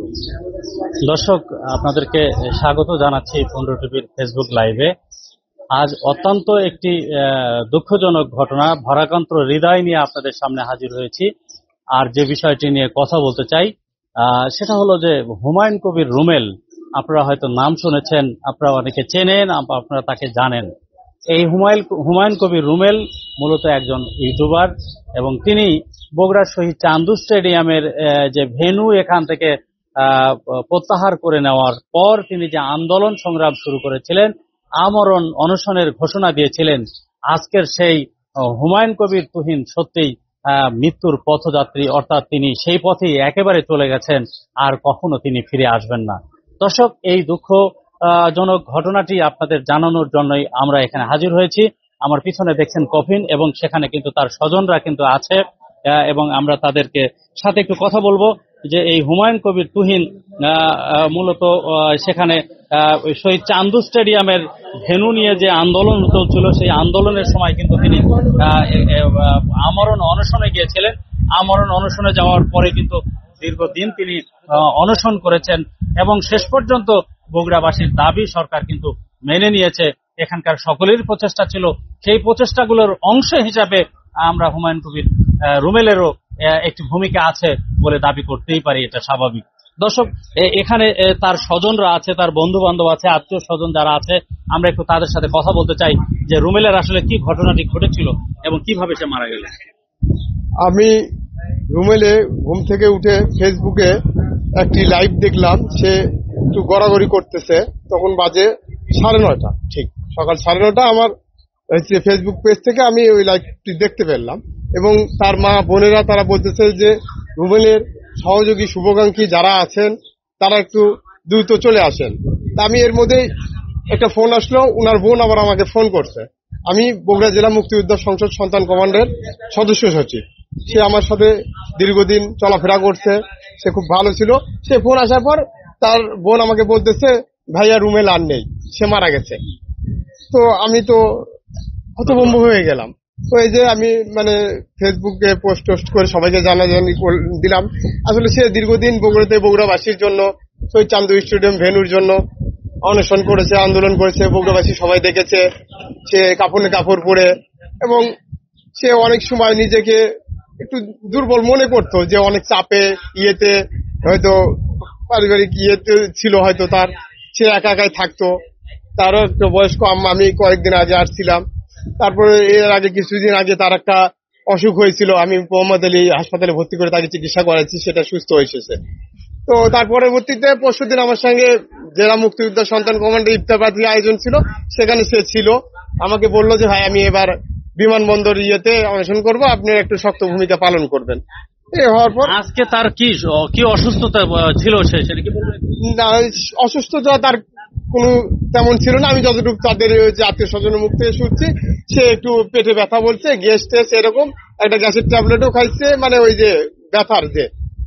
দর্শক, আপনাদেরকে স্বাগত জানাচ্ছি পনেরো টিভির ফেসবুক লাইভে। আজ অত্যন্ত একটি দুঃখজনক ঘটনা, ভারাক্রান্ত হৃদয় নিয়ে আপনাদের সামনে হাজির হয়েছি। আর যে বিষয়টি নিয়ে কথা বলতে চাই সেটা হলো যে হুমায়ুন কবির রুমেল, আপনারা হয়তো নাম শুনেছেন, আপনারা অনেকে চেনেন, আপনারা তাকে জানেন। এই হুমায়ুন কবির রুমেল মূলত একজন ইউটিউবার এবং তিনি বগুড়ার শহীদ চান্দু স্টেডিয়ামের যে ভেন্যু এখান থেকে প্রত্যাহার করে নেওয়ার পর তিনি যে আন্দোলন সংগ্রাম শুরু করেছিলেন, আমরণ অনশনের ঘোষণা দিয়েছিলেন, আজকের সেই হুমায়ুন কবির তুহিন সত্যিই মৃত্যুর পথযাত্রী, অর্থাৎ তিনি সেই পথেই একেবারে চলে গেছেন, আর কখনো তিনি ফিরে আসবেন না। দর্শক, এই দুঃখজনক ঘটনাটি আপনাদের জানানোর জন্যই আমরা এখানে হাজির হয়েছি। আমার পিছনে দেখছেন কফিন এবং সেখানে কিন্তু তার স্বজনরা কিন্তু আছে এবং আমরা তাদেরকে সাথে একটু কথা বলবো যে এই হুমায়ুন কবির তুহিন মূলত সেখানে শহীদ চান্দু স্টেডিয়ামের ভেন্যু নিয়ে যে আন্দোলন চলছিল, সেই আন্দোলনের সময় কিন্তু তিনি আমরণ অনশনে গিয়েছিলেন। আমরণ অনশনে যাওয়ার পরে কিন্তু দীর্ঘদিন তিনি অনশন করেছেন এবং শেষ পর্যন্ত বগুড়াবাসীর দাবি সরকার কিন্তু মেনে নিয়েছে। এখানকার সকলের প্রচেষ্টা ছিল, সেই প্রচেষ্টাগুলোর অংশ হিসাবে আমরা হুমায়ুন কবির রুমেলেরও একটি ভূমিকা আছে বলে দাবি করতেই পারি, এটা স্বাভাবিক। দর্শক, এখানে তার স্বজনরা আছে, তার বন্ধু বান্ধব আছে, আত্মীয় স্বজন যারা আছে, আমরা একটু তাদের সাথে কথা বলতে চাই যে রুমেলের আসলে কি ঘটনাটি ঘটেছিল এবং কিভাবে সে মারা গেল। আমি রুমেলে ঘুম থেকে উঠে ফেসবুকে একটি লাইভ দেখলাম, সে একটু গড়াগড়ি করতেছে, তখন বাজে 9:30, ঠিক সকাল 9:30। আমার ফেসবুক পেজ থেকে আমি ওই লাইভটি দেখতে পেলাম এবং তার মা বোনেরা তারা বলতেছে যে রুমেলের সহযোগী শুভাকাঙ্ক্ষী যারা আছেন তারা একটু দ্রুত চলে আসেন। তা আমি এর মধ্যেই একটা ফোন আসলো, উনার বোন আবার আমাকে ফোন করছে। আমি বগুড়া জেলা মুক্তিযোদ্ধা সংসদ সন্তান কমান্ডের সদস্য সচিব, সে আমার সাথে দীর্ঘদিন চলাফেরা করছে, সে খুব ভালো ছিল। সে ফোন আসার পর তার বোন আমাকে বলতেছে ভাইয়া রুমেল আর নেই, সে মারা গেছে। তো আমি তো হতভম্ব হয়ে গেলাম। তো এই যে আমি ফেসবুকে পোস্ট করে সবাইকে জানাজানি দিলাম। আসলে সে দীর্ঘদিন বগুড়াতে বগুড়াবাসীর জন্য শহীদ চান্দু স্টেডিয়াম ভেন্যুর জন্য অনশন করেছে, আন্দোলন করেছে, বগুড়াবাসী সবাই দেখেছে। সে কাপড় পরে এবং সে অনেক সময় নিজেকে একটু দুর্বল মনে করতো, যে অনেক চাপে ইয়েতে হয়তো পারিবারিক ইয়েতে ছিল, হয়তো তার সে একা একাই থাকতো। তারও একটা বয়স্ক আম্মা, আমি কয়েকদিন আগে আসছিলাম। তারপরে এর আগে কিছুদিন আগে তার একটা অসুখ হয়েছিল, আমি মোহাম্মদ আলী হাসপাতালে ভর্তি করে তাকে চিকিৎসা করাচ্ছি, সেটা সুস্থ হয়ে এসেছে। তো তার পরবর্তীতে পরশুদিন আমার সঙ্গে জেলা মুক্তিযোদ্ধা সন্তান কমান্ডের ইফতার পার্টির আয়োজন ছিল, সেখানে সে ছিল। আমাকে বললো যে ভাই আমি এবার বিমানবন্দর ইয়েতে অনশন করবো, আপনি একটু শক্ত ভূমিকা পালন করবেন। এই হওয়ার পর আজকে তার কি অসুস্থতা ছিল, সেটা কি বলবেন? না, অসুস্থতা তার কোন তেমন ছিল না। আমি যতটুকু তাদের আত্মীয় স্বজনের মুখ থেকে শুনছি, সে একটু পেটে ব্যথা বলছে, গ্যাস টেস্ট এরকম একটা গ্যাসের ট্যাবলেটও খাইছে, ওই যে ব্যথার যে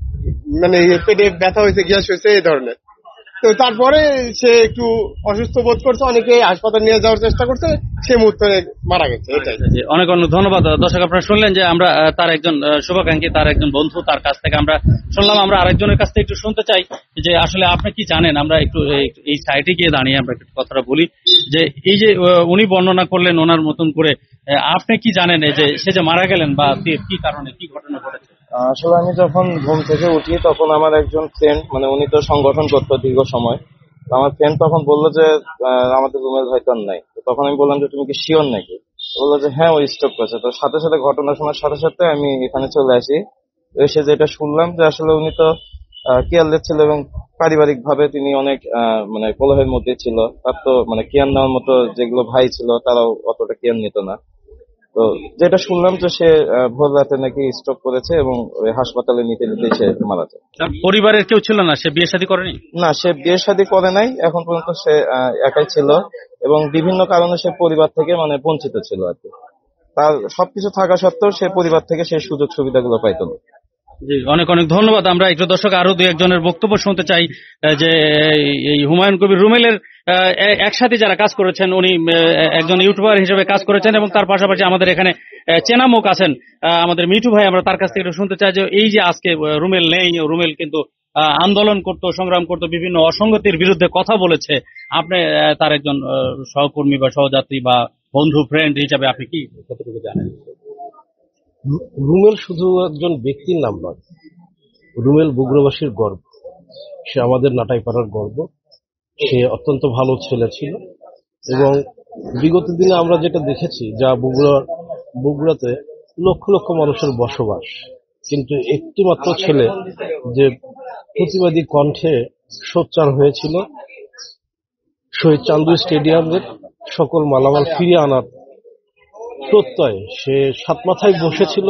পেটে ব্যথা হয়েছে, গ্যাস হয়েছে, এই ধরনের। তো তারপরে সে একটু অসুস্থ বোধ করছে, অনেকে হাসপাতাল নিয়ে যাওয়ার চেষ্টা করছে, সে মুহূর্তে মারা গেছে। এটাই। অনেক অনেক ধন্যবাদ। দর্শক, আপনারা শুনলেন যে আমরা তার একজন শুভাকাঙ্ক্ষী, তার একজন বন্ধু, তার কাছ থেকে আমরা শুনলাম। আমরা আরেকজনের কাছ থেকে একটু শুনতে চাই যে আসলে আপনি কি জানেন। আমরা একটু এই সাইটে গিয়ে দাঁড়িয়ে আমরা একটু কথাটা বলি যে এই যে উনি বর্ণনা করলেন ওনার মতন করে, আপনি কি জানেন যে সে যে মারা গেলেন বা কি কারণে, কি ঘটনা ঘটেছে? আসলে আমি যখন ঘুম থেকে উঠি তখন আমার একজন ফ্রেন্ড, উনি তো সংগঠন করতো দীর্ঘ সময়, আমার ফ্রেন্ড তখন বললো যে আমাদের রুমের হয়তো নাই। তখন আমি বললাম যে তুমি কি শিওর নাকি? বললো যে হ্যাঁ, ওই স্ট্রোক করেছে। তো সাথে সাথে ঘটনা শোনার সাথে সাথে আমি এখানে চলে আসি। এসে যেটা শুনলাম যে আসলে উনি তো কেয়ারলেস ছিল এবং পারিবারিক ভাবে তিনি অনেক কলহের মধ্যে ছিল। তার তো কেয়ার নেওয়ার মতো যেগুলো ভাই ছিল তারাও অতটা কেয়ার নিত না। তো যেটা শুনলাম যে সে ভোর রাতে নাকি স্ট্রোক করেছে এবং হাসপাতালে নিতে সে মারা যায়। পরিবারের কেউ ছিল না? সে বিয়ে শাদী করেনি? না, সে বিয়ে শাদী করে নাই। এখন পর্যন্ত সে একাই ছিল এবং বিভিন্ন কারণে সে পরিবার থেকে বঞ্চিত ছিল আর কি। তার সবকিছু থাকা সত্ত্বেও সে পরিবার থেকে সেই সুযোগ সুবিধাগুলো পাইতো না। জি, অনেক অনেক ধন্যবাদ। আমরা একটু দর্শক আরো দু একজনের বক্তব্য শুনতে চাই যে এই হুমায়ুন কবির রুমেলের একসাথে যারা কাজ করেছেন, উনি একজন ইউটিউবার হিসেবে কাজ করেছেন এবং তার পাশাপাশি আমাদের এখানে চেনা মুখ আছেন আমাদের মিঠু ভাই। আমরা তার কাছ থেকে একটু শুনতে চাই যে এই যে আজকে রুমেল নেই, রুমেল কিন্তু আন্দোলন করতো, সংগ্রাম করতো, বিভিন্ন অসঙ্গতির বিরুদ্ধে কথা বলেছে, আপনি তার একজন সহকর্মী বা সহযাত্রী বা বন্ধু ফ্রেন্ড হিসাবে আপনি কি কতটুকু জানেন? রুমেল শুধু একজন ব্যক্তির নাম নয়, রুমেল বগুড়াবাসীর গর্ব। সে আমাদের নাটাইপাড়ার গর্ব। সে অত্যন্ত ভালো ছেলে ছিল এবং বিগত দিনে আমরা যেটা দেখেছি, যা বগুড়াতে লক্ষ লক্ষ মানুষের বসবাস, কিন্তু একটি মাত্র ছেলে যে প্রতিবাদী কণ্ঠে সোচ্চার হয়েছিল শহীদ চান্দু স্টেডিয়ামের সকল মালামাল ফিরিয়ে আনার প্রত্যয়, সে সাত মাথায় বসেছিল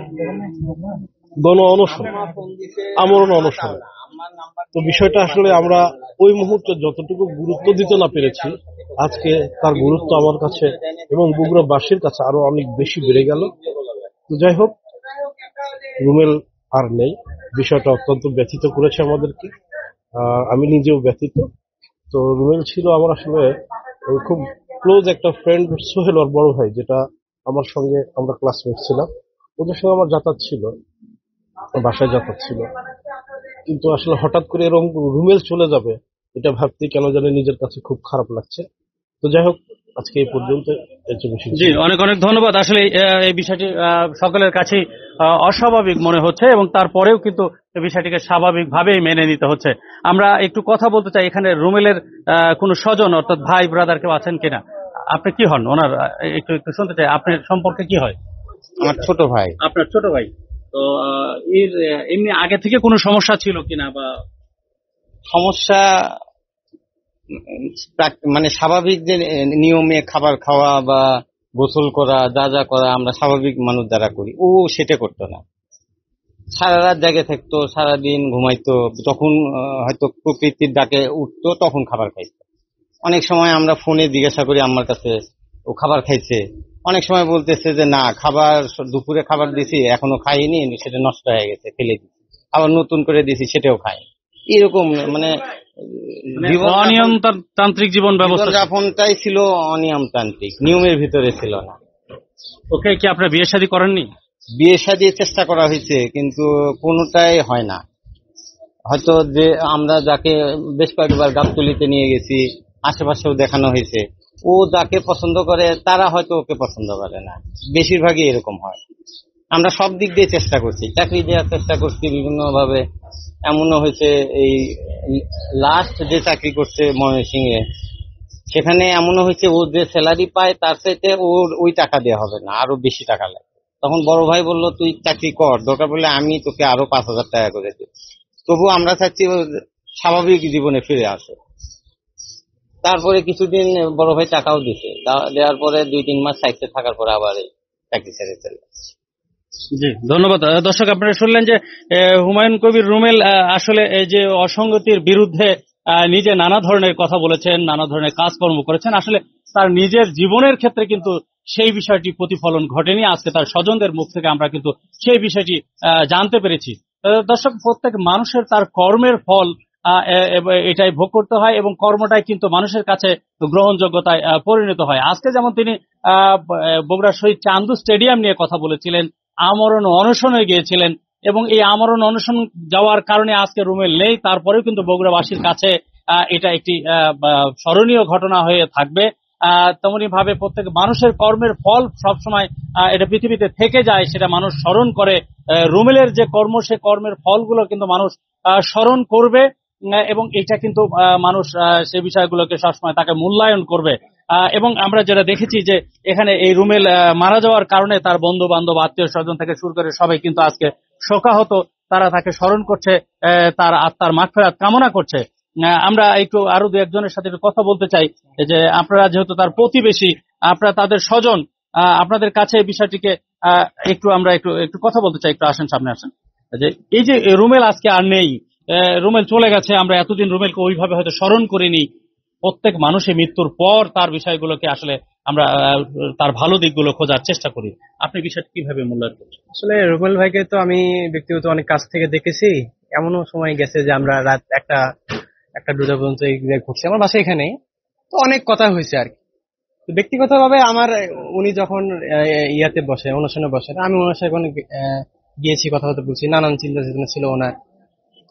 গণ অনশন, আমরণ অনশন। তো বিষয়টা আসলে আমরা ওই মুহূর্তে যতটুকু গুরুত্ব দিতে না পেরেছি, আজকে তার গুরুত্ব আমার কাছে এবং বগুড়াবাসীর কাছে আরো অনেক বেশি বেড়ে গেল। তো যাই হোক, রুমেল আর নেই, বিষয়টা অত্যন্ত ব্যথিত করেছে আমাদেরকে। আমি নিজেও ব্যথিত। তো রুমেল ছিল আমার আসলে খুব ক্লোজ একটা ফ্রেন্ড। সোহেল ওর বড় ভাই, যেটা আমার সঙ্গে আমরা ক্লাসমেট ছিলাম, ওদের সঙ্গে আমার যাতায়াত ছিল, বাসায় যাতায়াত ছিল। কিন্তু আসলে হঠাৎ করে এরকম রুমেল চলে যাবে, এটা ভাবতে কেন জানি নিজের কাছে খুব খারাপ লাগছে। তো যাই হোক, আজকে এই পর্যন্ত। জি, অনেক অনেক ধন্যবাদ। আসলে এই বিষয়টি সকলের কাছে অস্বাভাবিক মনে হচ্ছে এবং তারপরেও কিন্তু এই বিষয়টিকে স্বাভাবিকভাবেই মেনে নিতে হচ্ছে। আমরা একটু কথা বলতে চাই, এখানে রুমেলের কোনো স্বজন অর্থাৎ ভাই ব্রাদার কেউ আছেন কিনা? আপনি কি হন ওনার? একটু একটু শুনতে চাই, আপনার সম্পর্কে কি হয়? আমার ছোট ভাই। আপনার ছোট ভাই। তো এর এমনি আগে থেকে কোনো সমস্যা ছিল কিনা বা? সমস্যা মানে স্বাভাবিক যে নিয়মে খাবার খাওয়া বা গোসল করা, যা যা করা আমরা স্বাভাবিক মানুষ দ্বারা করি, ও সেটা করতো না। সারা রাত জেগে থাকতো, সারাদিন ঘুমাইতো, যখন হয়তো প্রকৃতির ডাকে উঠতো তখন খাবার খাইতো। অনেক সময় আমরা ফোনে জিজ্ঞাসা করি আমার কাছে, ও খাবার খাইছে? অনেক সময় বলতেছে যে না, খাবার দুপুরে খাবার দিছি এখনো খাইনি, সেটা নষ্ট হয়ে গেছে, ফেলে দিছি, আবার নতুন করে দিছি সেটাও খাইনি। এরকম মানে অনিয়মতান্ত্রিক জীবন যাপনটাই ছিল অনিয়মতান্ত্রিক, নিয়মের ভিতরে ছিল না। ওকে কি আপনার বিয়ে শাদী করেননি? বিয়ে শাদী চেষ্টা করা হয়েছে, কিন্তু কোনোটাই হয় না। হয়তো যে আমরা যাকে বেশ কয়েকবার গাবতলিতে নিয়ে গেছি, আশেপাশেও দেখানো হয়েছে, ও যাকে পছন্দ করে তারা হয়তো ওকে পছন্দ করে না, বেশিরভাগই এরকম হয়। আমরা সব দিক দিয়ে চেষ্টা করছি, চাকরি দেওয়ার চেষ্টা করছি বিভিন্ন ভাবে। এমনও হয়েছে, এই লাস্ট যে চাকরি করছে ময়মনসিংহে, সেখানে এমনও হয়েছে ও যে স্যালারি পায় তার চাইতে ওর ওই টাকা দেওয়া হবে না, আরো বেশি টাকা লাগে। তখন বড় ভাই বলল তুই চাকরি কর, দরকার পড়লে আমি তোকে আরো 5,000 টাকা করে দিই। তবু আমরা চাচ্ছি ও স্বাভাবিক জীবনে ফিরে আসে। তারপরে কিছুদিন বড় ভাই টাকাও দিছে, দেওয়ার পরে 2-3 মাস সাইডে থাকার পরে আবার চাকরি ছেড়ে চলে। জি, ধন্যবাদ। দর্শক, আপনারা শুনলেন যে হুমায়ুন কবির রুমেল আসলে এই যে অসঙ্গতির বিরুদ্ধে নিজে নানা ধরনের কথা বলেছেন, নানা ধরনের কাজকর্ম করেছেন। আসলে তার নিজের জীবনের ক্ষেত্রে কিন্তু সেই বিষয়টি প্রতিফলন ঘটেনি। আজকে তার স্বজনদের মুখ থেকে আমরা কিন্তু সেই বিষয়টি জানতে পেরেছি। দর্শক, প্রত্যেক মানুষের তার কর্মের ফল এটাই ভোগ করতে হয় এবং কর্মটাই কিন্তু মানুষের কাছে গ্রহণযোগ্যতায় পরিণত হয়। আজকে যেমন তিনি বগুড়া শহীদ চান্দু স্টেডিয়াম নিয়ে কথা বলেছিলেন, আমরণ অনশনে গিয়েছিলেন এবং এই আমরণ অনশন যাওয়ার কারণে আজকে রুমেল নেই, তারপরেও কিন্তু বগুড়াবাসীর কাছে এটা একটি স্মরণীয় ঘটনা হয়ে থাকবে। তেমনি ভাবে প্রত্যেক মানুষের কর্মের ফল সবসময় এটা পৃথিবীতে থেকে যায়, সেটা মানুষ স্মরণ করে। রুমেলের যে কর্ম, সে কর্মের ফলগুলো কিন্তু মানুষ স্মরণ করবে এবং এটা কিন্তু মানুষ সে বিষয়গুলোকে সবসময় তাকে মূল্যায়ন করবে। এবং আমরা যেটা দেখেছি যে এখানে এই রুমেল মারা যাওয়ার কারণে তার বন্ধু বান্ধব, আত্মীয় স্বজন থেকে শুরু করে সবাই কিন্তু আজকে শোকাহত, তারা তাকে স্মরণ করছে, তার আত্মার মাগফিরাত কামনা করছে। আমরা একটু আরো দু একজনের সাথে একটু কথা বলতে চাই যে আপনারা যেহেতু তার প্রতিবেশী, আপনারা তাদের স্বজন, আপনাদের কাছে এই বিষয়টিকে একটু আমরা একটু কথা বলতে চাই। একটু আসেন, সামনে আসেন। যে এই যে রুমেল আজকে আর নেই, রুমেল চলে গেছে, আমরা এতদিন রুমেলকে ওইভাবে হয়তো স্মরণ করিনি। প্রত্যেক মানুষের মৃত্যুর পর তার বিষয়গুলোকে আসলে আমরা তার ভালো দিকগুলো খোঁজার চেষ্টা করি। আপনি বিষয়টা কিভাবে মূল্যায়ন করছেন? আসলে রুবেল ভাইকে তো আমি ব্যক্তিগত অনেক কাছ থেকে দেখেছি। এমনও সময় গেছে যে আমরা রাত একটা দুটা পর্যন্ত ঘুরছি, আমার বাসা এখানে। তো অনেক কথা হয়েছে আর কি। তো ব্যক্তিগতভাবে আমার, উনি যখন ইয়াতে বসে, অনশনে বসে, আমি ওনার সাথে গিয়েছি, কথা বলছি, নানান চিন্তা চেতনা ছিল ওনার। তো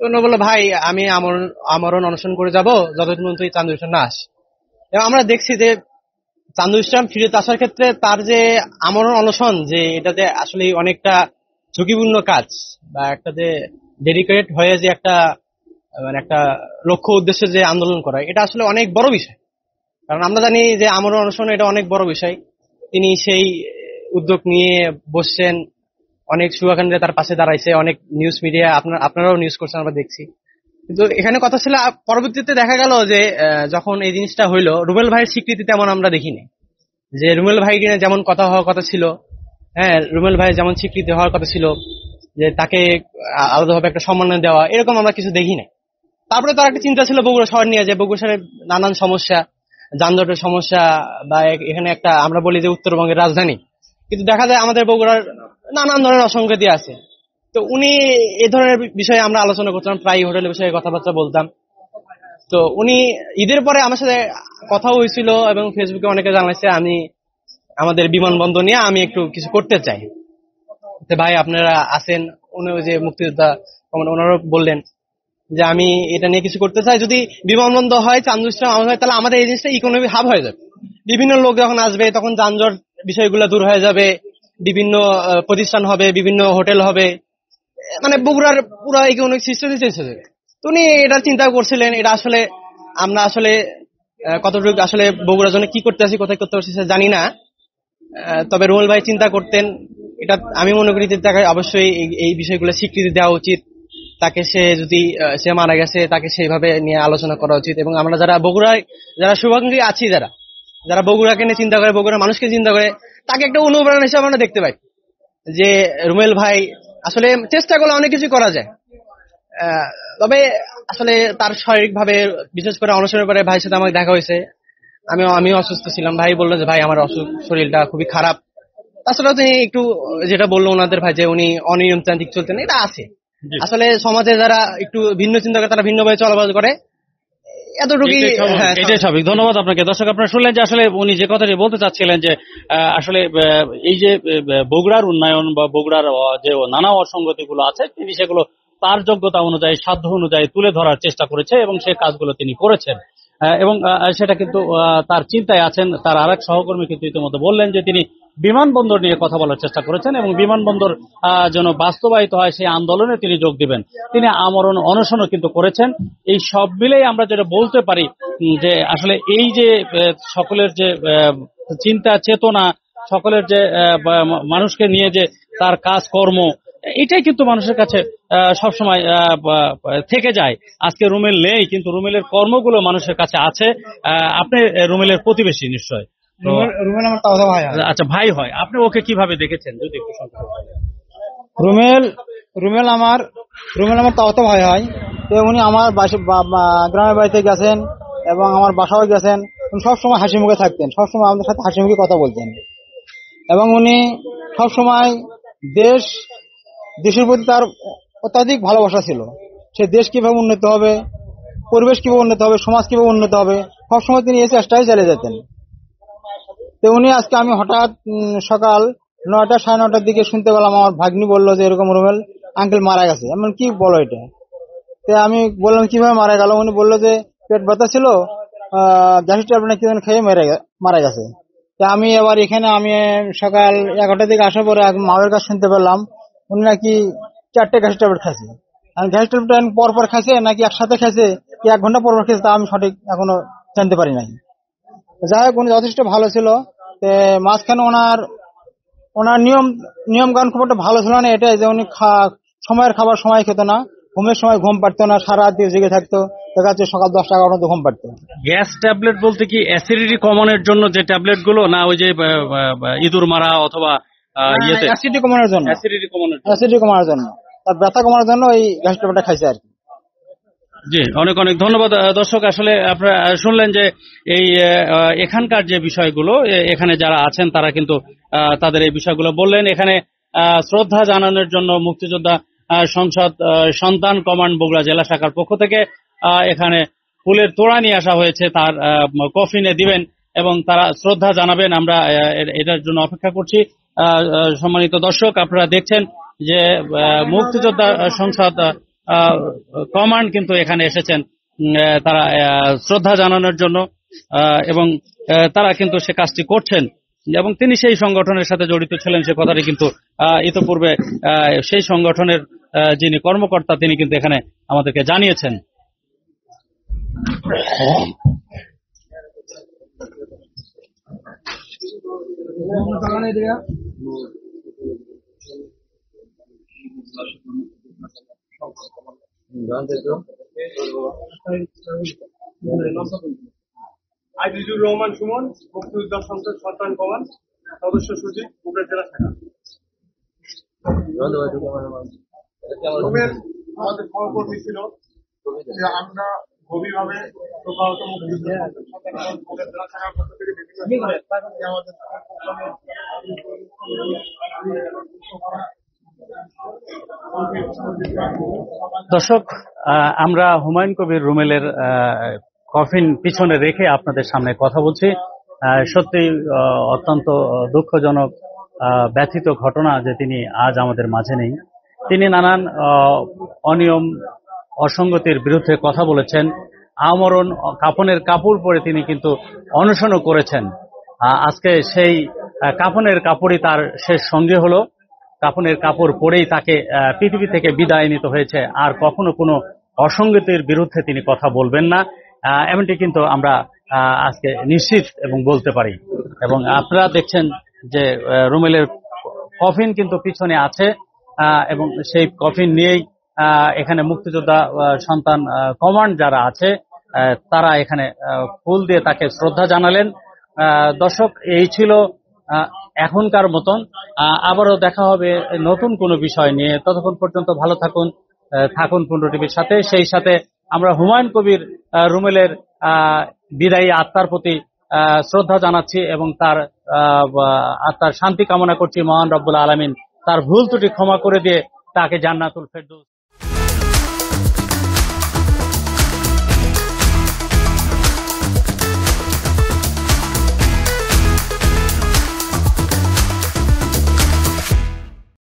তো উনি বললো ভাই আমি আমরণ অনশন করে যাব যতদিন পর্যন্ত এই চান্দু ইসলাম না আসে। এবং আমরা দেখছি যে চান্দু ইসলাম ফিরত আসার ক্ষেত্রে তার যে আমরণ অনশন, যে এটাতে আসলে অনেকটা ঝুঁকিপূর্ণ কাজ, বা একটা যে ডেডিকেট হয়ে যে একটা মানে একটা লক্ষ্য উদ্দেশ্যে যে আন্দোলন করা, এটা আসলে অনেক বড় বিষয়। কারণ আমরা জানি যে আমরণ অনশন এটা অনেক বড় বিষয়। তিনি সেই উদ্যোগ নিয়ে বসছেন, অনেক শুভাকাঙ্ক্ষীরা তার পাশে দাঁড়াইছে, অনেক নিউজ মিডিয়া আপনারাও নিউজ করছেন, আমরা দেখছি। কিন্তু এখানে কথা ছিল পরবর্তীতে দেখা গেল যে যখন এই জিনিসটা হইলো, রুবেল ভাইয়ের স্বীকৃতি তেমন আমরা দেখিনি। যে রুবেল ভাই যেমন কথা হওয়ার কথা ছিল, হ্যাঁ রুবেল ভাই যেমন স্বীকৃতি হওয়ার কথা ছিল যে তাকে আলাদাভাবে একটা সম্মান দেওয়া, এরকম আমরা কিছু দেখি নাই। তারপরে তার একটা চিন্তা ছিল বগুড়া শহর নিয়ে, যে বগুড়া শহরের নানান সমস্যা, যানজটের সমস্যা, বা এখানে একটা আমরা বলি যে উত্তরবঙ্গের রাজধানী, কিন্তু দেখা যায় আমাদের বগুড়ার নানান ধরনের অসংগতি আছে। তো উনি এ ধরনের বিষয়ে আমরা আলোচনা করতাম, প্রায় হোটেলের বিষয়ে কথাবার্তা বলতাম। তো উনি ঈদের পরে আমার সাথে কথাও হয়েছিল এবং ফেসবুকে অনেকে জানাইছে আমি আমাদের বিমানবন্দর নিয়ে আমি একটু কিছু করতে চাই। তো ভাই আপনারা আছেন, উনি ওই যে মুক্তিযোদ্ধা ওনারা বললেন যে আমি এটা নিয়ে কিছু করতে চাই, যদি বিমানবন্দর হয় চান্দু ইসলাম হয় তাহলে আমাদের এই জিনিসটা ইকোনমি হাব হয়ে যাবে। বিভিন্ন লোক যখন আসবে তখন যানজট বিষয়গুলো দূর হয়ে যাবে, বিভিন্ন প্রতিষ্ঠান হবে, বিভিন্ন হোটেল হবে, মানে বগুড়ার পুরো ইকোনমিক সিস্টেম চেঞ্জ হয়ে যাবে। তো উনি এটা চিন্তা করছিলেন। এটা আসলে আমরা আসলে কতটুকু আসলে বগুড়ার জন্য কি করতে আসি, কোথায় করতে আসি জানি না। তবে রুবেল ভাই চিন্তা করতেন, এটা আমি মনে করি যে তাকে অবশ্যই এই বিষয়গুলো স্বীকৃতি দেওয়া উচিত। তাকে সে যদি সে মারা গেছে তাকে সেইভাবে নিয়ে আলোচনা করা উচিত। এবং আমরা যারা বগুড়ায় যারা শুভাকাঙ্ক্ষী আছি, যারা বগুড়াকে নিয়ে চিন্তা করে, বগুড়ার মানুষকে চিন্তা করে, তাকে একটা অনুপ্রেরণা হিসেবে আমরা দেখতে পাই যে রুবেল ভাই আসলে চেষ্টা করলে অনেক কিছু করা যায়। তবে আসলে তার শারীরিকভাবে বিশেষ করে অনশনের পরে ভাইয়ের সাথে আমাকে দেখা হয়েছে। আমিও অসুস্থ ছিলাম। ভাই বললো যে ভাই আমার শরীরটা খুবই খারাপ। তাছাড়া তিনি একটু যেটা বললো ওনাদের ভাই যে উনি অনিয়মতান্ত্রিক চলতেন, এটা আছে। আসলে সমাজে যারা একটু ভিন্ন চিন্তা করে তারা ভিন্নভাবে চলাচল করে, এতটুকুই। এটাই স্বাভাবিক। ধন্যবাদ আপনাকে। দর্শক আপনারা শুনলেন যে আসলে উনি যে কথাটি বলতে চাচ্ছিলেন যে আসলে এই যে বগুড়ার উন্নয়ন বা বগুড়ার যে নানা অসঙ্গতি গুলো আছে তিনি সেগুলো তার যোগ্যতা অনুযায়ী সাধ্য অনুযায়ী তুলে ধরার চেষ্টা করেছে এবং সেই কাজগুলো তিনি করেছেন। এবং সেটা কিন্তু তার চিন্তায় আছেন। তার আরেক সহকর্মী কিন্তু ইতিমধ্যে বললেন যে তিনি বিমানবন্দর নিয়ে কথা বলার চেষ্টা করেছেন এবং বিমানবন্দর যেন বাস্তবায়িত হয় সেই আন্দোলনে তিনি যোগ দিবেন। তিনি আমরণ অনশনও কিন্তু করেছেন। এই সব মিলেই আমরা যেটা বলতে পারি যে আসলে এই যে সকলের যে চিন্তা চেতনা, সকলের যে মানুষকে নিয়ে যে তার কাজকর্ম, এটাই কিন্তু মানুষের কাছে সবসময় থেকে যায়। আজকে রুমেল নেই, কিন্তু রুমেলের কর্মগুলো মানুষের কাছে আছে। আপনি রুমেলের প্রতিবেশী নিশ্চয়। রুমেল আমার তাওতা ভাই হয়। আচ্ছা, ভাই হয়। আপনি ওকে কিভাবে দেখেছেন যদি একটু সংক্ষেপে বলেন? রুমেল আমার তাওতা ভাই হয়। তো উনি আমার গ্রামের বাড়িতে গেছেন এবং আমার বাসাও গেছেন। উনি সবসময় হাসি মুখে থাকতেন, সবসময় আমাদের সাথে হাসি মুখে কথা বলতেন এবং উনি সবসময় দেশের প্রতি তার অত্যাধিক ভালোবাসা ছিল। সে দেশ কিভাবে উন্নত হবে, পরিবেশ কিভাবে উন্নত হবে, সমাজ কিভাবে উন্নত হবে, সবসময় তিনি এই চেষ্টায় চালিয়ে যেতেন। তো উনি আজকে আমি হঠাৎ সকাল 9টা 9:30 দিকে শুনতে পেলাম, আমার ভাগ্নি বললো যে এরকম রুমেল আঙ্কেল মারা গেছে। এমন কি বলো এটা? তো আমি বললাম কিভাবে মারা গেল? উনি বললো যে পেট ব্যথা ছিল, গ্যাসের ট্যাবলেট কি খেয়ে মারা গেছে। তা আমি এবার এখানে আমি সকাল 11টা দিকে আসার পরে মায়ের কাছে শুনতে পেলাম উনি নাকি 4টে গ্যাসের ট্যাবলেট খাইছে। আমি গ্যাসের ট্যাবলেট পরপর খাইছে নাকি একসাথে খাইছে কি 1 ঘন্টা পরপর খাইছে তা আমি সঠিক এখনো জানতে পারি নাই। যাই হোক, উনি যথেষ্ট ভালো ছিল। মাঝখানে ওনার নিয়ম কানুন খুব একটা ভালো ছিল না। এটাই যে উনি সময়ের খাবার সময় খেত না, ঘুমের সময় ঘুম পাড়তো না, সারা রাত দিয়ে জেগে থাকতো। দেখা যাচ্ছে সকাল 10টা 11টা ঘুম পাড়তো। গ্যাস ট্যাবলেট বলতে কি অ্যাসিডিটি কমানোর জন্য যে ট্যাবলেট গুলো, না ওই যে ইঁদুর মারা অথবা অ্যাসিডিটি কমানোর জন্য, তার ব্যথা কমানোর জন্য এই গ্যাস ট্যাবলেটটা খাইছে আর কি। জি, অনেক অনেক ধন্যবাদ। দর্শক আসলে আপনারা শুনলেন যে এই এখানকার যে বিষয়গুলো, এখানে যারা আছেন তারা কিন্তু তাদের এই বিষয়গুলো বললেন। এখানে শ্রদ্ধা জানানোর জন্য মুক্তিযোদ্ধা সংসদ সন্তান কমান্ড বগুড়া জেলা শাখার পক্ষ থেকে এখানে ফুলের তোড়া নিয়ে আসা হয়েছে, তার কফিনে দিবেন এবং তারা শ্রদ্ধা জানাবেন। আমরা এটার জন্য অপেক্ষা করছি। সম্মানিত দর্শক, আপনারা দেখছেন যে মুক্তিযোদ্ধা সংসদ কমান্ড কিন্তু এখানে এসেছেন তারা শ্রদ্ধা জানানোর জন্য, এবং তারা কিন্তু সে কাজটি করছেন এবং তিনি সেই সংগঠনের সাথে জড়িত ছিলেন সে কথাটি কিন্তু ইতোপূর্বে সেই সংগঠনের যিনি কর্মকর্তা তিনি কিন্তু এখানে আমাদেরকে জানিয়েছেন। আজিজুর রহমান সুমন, মুক্তিযোদ্ধা সংসদ সন্তান কমান, সদস্য সচিব, কুমিল্লা জেলা শাখা। আমাদের সহকর্মী ছিল যে আমরা গভীরভাবে শোকাহত মুক্তিযোদ্ধা জেলা শাখার পক্ষ থেকে দর্শক, আমরা হুমায়ুন কবির রুমেলের কফিন পিছনে রেখে আপনাদের সামনে কথা বলছি। সত্যি অত্যন্ত দুঃখজনক ব্যথিত ঘটনা যে তিনি আজ আমাদের মাঝে নেই। তিনি নানান অনিয়ম অসঙ্গতির বিরুদ্ধে কথা বলেছেন। আমরণ কাফনের কাপড় পরে তিনি কিন্তু অনশনও করেছেন। আজকে সেই কাফনের কাপড়ই তার শেষ সঙ্গী হলো। কাফনের কাপড় পরেই তাকে পৃথিবী থেকে বিদায় নিতে হয়েছে। আর কখনো কোনো অসঙ্গতির বিরুদ্ধে তিনি কথা বলবেন না, এমনটি কিন্তু আমরা আজকে নিশ্চিত এবং বলতে পারি। এবং আপনারা দেখছেন যে রুমেলের কফিন কিন্তু পিছনে আছে এবং সেই কফিন নিয়েই এখানে মুক্তিযোদ্ধা সন্তান কমান্ড যারা আছে তারা এখানে ফুল দিয়ে তাকে শ্রদ্ধা জানালেন। দর্শক, এই ছিল এখনকার মতন। আবারও দেখা হবে নতুন কোনো বিষয় নিয়ে। ততক্ষণ পর্যন্ত ভালো থাকুন পূর্ণ টিভির সাথে। সেই সাথে আমরা হুমায়ুন কবির রুমেলের বিদায়ী আত্মার প্রতি শ্রদ্ধা জানাচ্ছি এবং তার আত্মার শান্তি কামনা করছি। মহান রব্বুল আলামিন তার ভুল ত্রুটি ক্ষমা করে দিয়ে তাকে জান্নাতুল ফেরদৌস